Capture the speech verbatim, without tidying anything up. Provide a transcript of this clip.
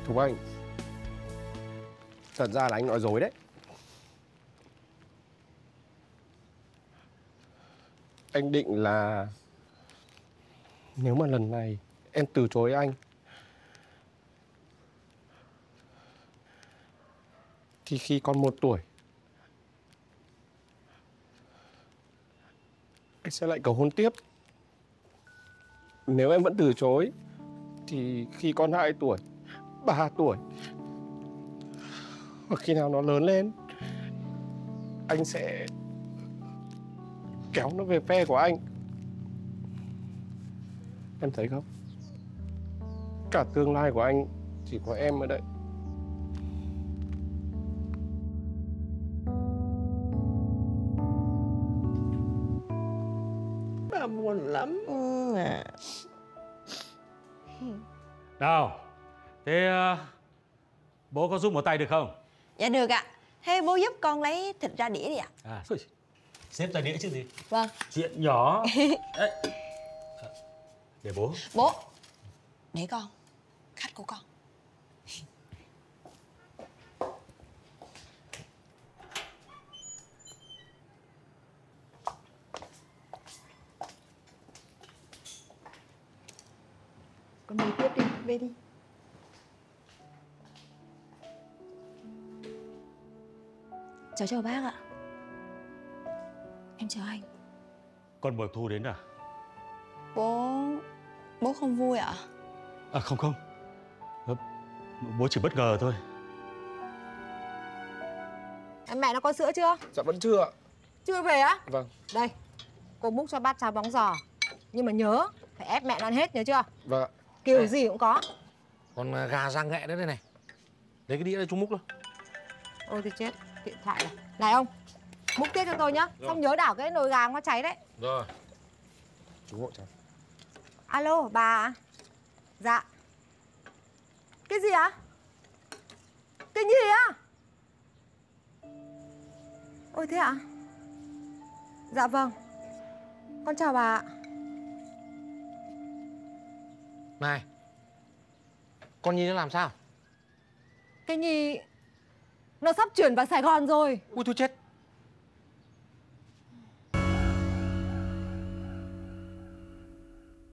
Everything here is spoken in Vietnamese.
Thục Anh, thật ra là anh nói dối đấy. Anh định là nếu mà lần này em từ chối anh thì khi con một tuổi anh sẽ lại cầu hôn tiếp. Nếu em vẫn từ chối thì khi con hai tuổi, ba tuổi hoặc khi nào nó lớn lên, anh sẽ kéo nó về phe của anh. Em thấy không? Cả tương lai của anh chỉ có em ở đây. Bà buồn lắm. Ừ à. Nào, thế uh, bố có giúp một tay được không? Dạ được ạ. Thế bố giúp con lấy thịt ra đĩa đi ạ. À, xếp ra đĩa chứ gì. Vâng. Chuyện nhỏ. Đấy. Để bố. Bố, để con. Khách của con. Con đi tiếp đi, về đi. Cháu chào bác ạ. Em chào anh. Con Bội Thu đến à? Bố... Bố không vui ạ? À không không. Bố chỉ bất ngờ thôi. Em mẹ nó có sữa chưa? Dạ vẫn chưa ạ. Chưa về á? Vâng. Đây, cô múc cho bát cháo bóng giò. Nhưng mà nhớ, phải ép mẹ nó ăn hết, nhớ chưa? Vâng ạ. Kiểu gì cũng có. Còn gà rang nghệ nữa đây này. Lấy cái đĩa đây chú múc thôi. Ôi thì chết, điện thoại này. Này ông, múc tiếp cho tôi nhá. Rồi. Xong nhớ đảo cái nồi gà nó cháy đấy. Rồi. Chú hộ cháu. Alo, bà ạ? Dạ. Cái gì ạ? Cái gì á? Ôi thế ạ? Dạ vâng. Con chào bà ạ. Này, con Nhi nó làm sao? Cái Nhi nó sắp chuyển vào Sài Gòn rồi. Ui thôi chết.